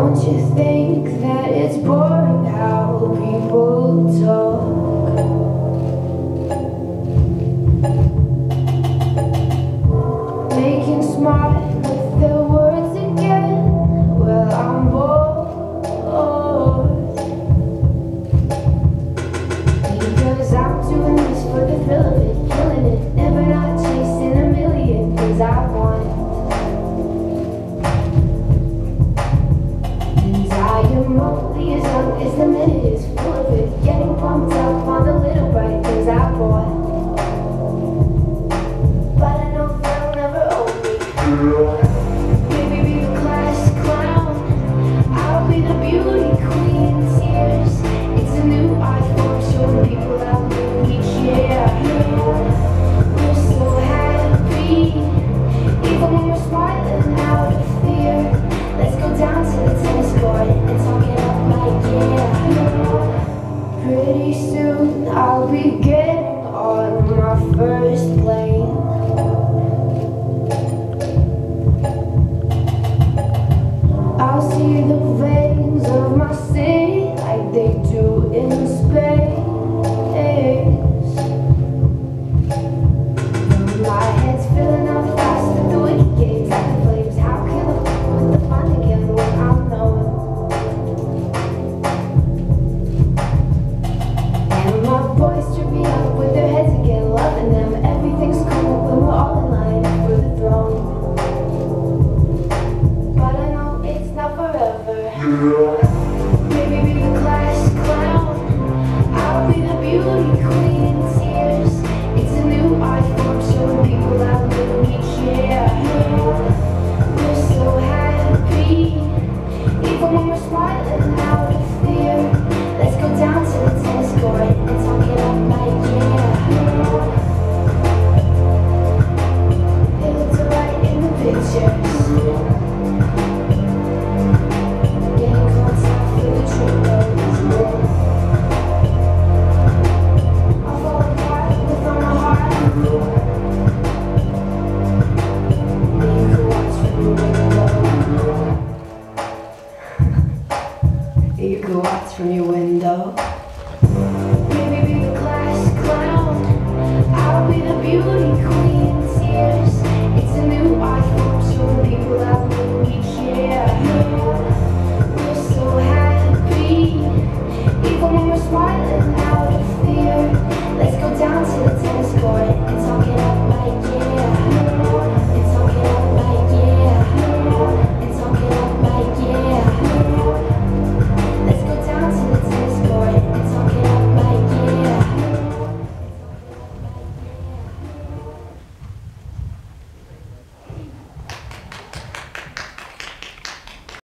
Don't you think that it's boring how people talk? Making smart with their words again. Well, I'm bored, because I'm doing this for the thrill of it, killing it, never not chasing a million things I want. I'm only as young as the minute is full of it, getting pumped up on the little bright things I bought. But I know they'll never own me. Maybe be the class clown, I'll be the beauty queen in tears. It's a new iPhone showing people how we care. We're so happy, even when we're smiling out of fear. Let's go down to the tennis court and talk it up like yeah. Pretty soon I'll be